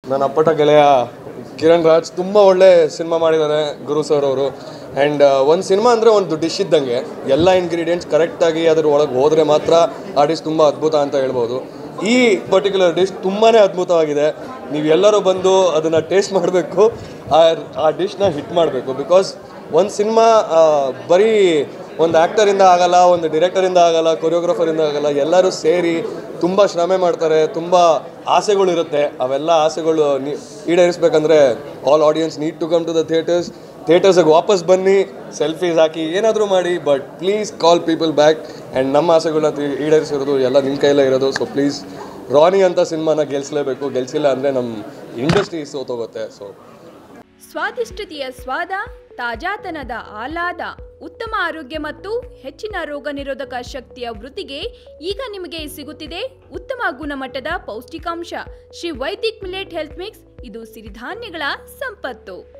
ನನ್ನ ಅಪ್ಪಟ ಗೆಳೆಯ ಕಿರಣ್ ರಾಜ್ ತುಂಬ ಒಳ್ಳೆ ಸಿನಿಮಾ ಮಾಡಿದ್ದಾರೆ ಗುರು ಸರ್ ಅವರು. ಆ್ಯಂಡ್ ಒಂದು ಸಿನಿಮಾ ಅಂದರೆ ಒಂದು ಡಿಶ್ ಇದ್ದಂಗೆ, ಎಲ್ಲ ಇಂಗ್ರೀಡಿಯೆಂಟ್ಸ್ ಕರೆಕ್ಟಾಗಿ ಅದ್ರ ಒಳಗೆ ಹೋದರೆ ಮಾತ್ರ ಆ ಡಿಶ್ ತುಂಬ ಅದ್ಭುತ ಅಂತ ಹೇಳ್ಬೋದು. ಈ ಪರ್ಟಿಕ್ಯುಲರ್ ಡಿಶ್ ತುಂಬಾ ಅದ್ಭುತವಾಗಿದೆ. ನೀವು ಎಲ್ಲರೂ ಬಂದು ಅದನ್ನು ಟೇಸ್ಟ್ ಮಾಡಬೇಕು, ಆ ಡಿಶ್ನ ಹಿಟ್ ಮಾಡಬೇಕು. ಬಿಕಾಸ್ ಒಂದು ಸಿನಿಮಾ ಬರೀ ಒಂದು ಆ್ಯಕ್ಟರಿಂದ ಆಗಲ್ಲ, ಒಂದು ಡಿರೆಕ್ಟರಿಂದ ಆಗಲ್ಲ, ಕೊರಿಯೋಗ್ರಾಫರಿಂದ ಆಗಲ್ಲ, ಎಲ್ಲರೂ ಸೇರಿ ತುಂಬ ಶ್ರಮೆ ಮಾಡ್ತಾರೆ, ತುಂಬ ಆಸೆಗಳಿರುತ್ತೆ. ಅವೆಲ್ಲ ಆಸೆಗಳು ಈಡೇರಿಸ್ಬೇಕಂದ್ರೆ all audience need to come to the ಥಿಯೇಟರ್ಸಿಗೆ ವಾಪಸ್ ಬನ್ನಿ, ಸೆಲ್ಫೀಸ್ ಹಾಕಿ ಏನಾದರೂ ಮಾಡಿ, but please call people back. And ನಮ್ಮ ಆಸೆಗಳನ್ನ ಈಡೇರಿಸಿರೋದು ಎಲ್ಲ ನಿಮ್ಮ ಕೈಲೇ ಇರೋದು. ಸೊ ಪ್ಲೀಸ್ ರಾನಿ ಅಂತ ಸಿನಿಮಾನ ಗೆಲ್ಲಿಸಲೇಬೇಕು. ಗೆಲ್ಲಿಸಿಲ್ಲ ಅಂದರೆ ನಮ್ಮ ಇಂಡಸ್ಟ್ರಿ ಸೋತೋಗುತ್ತೆ. ಸೊ ಸ್ವಾದಿಷ್ಟತೆಯ ಸ್ವಾದ, ತಾಜಾತನದ ಆಹ್ಲಾದ, ಉತ್ತಮ ಆರೋಗ್ಯ ಮತ್ತು ಹೆಚ್ಚಿನ ರೋಗ ನಿರೋಧಕ ಶಕ್ತಿಯ ವೃದ್ಧಿಗೆ ಈಗ ನಿಮಗೆ ಸಿಗುತ್ತಿದೆ ಉತ್ತಮ ಗುಣಮಟ್ಟದ ಪೌಷ್ಟಿಕಾಂಶ Shri Vaidik millet health mix. ಇದು ಸಿರಿಧಾನ್ಯಗಳ ಸಂಪತ್ತು.